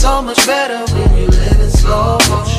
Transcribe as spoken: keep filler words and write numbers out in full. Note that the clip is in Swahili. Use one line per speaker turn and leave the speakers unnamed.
so much better when you live in slow motion.